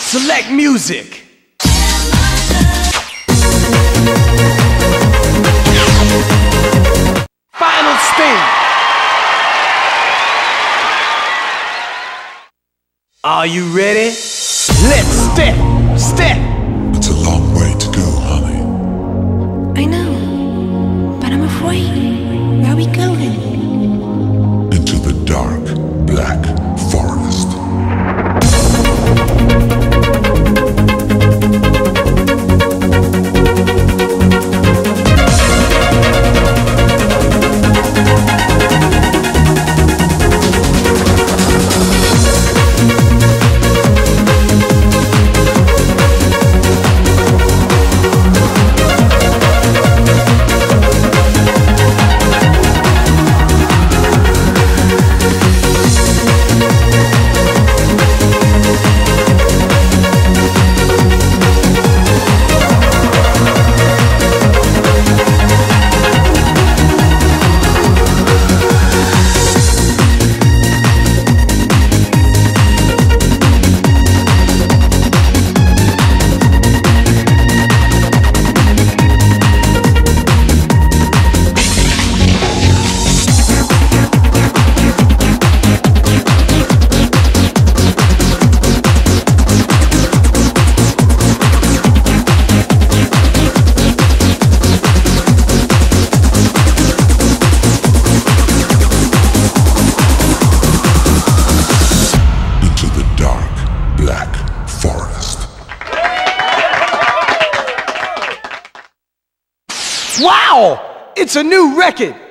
Select music. Final spin. Are you ready? Let's step. It's a long way to go, honey. I know, but I'm afraid. Where are we going? Into the dark, black forest. Wow! It's a new record!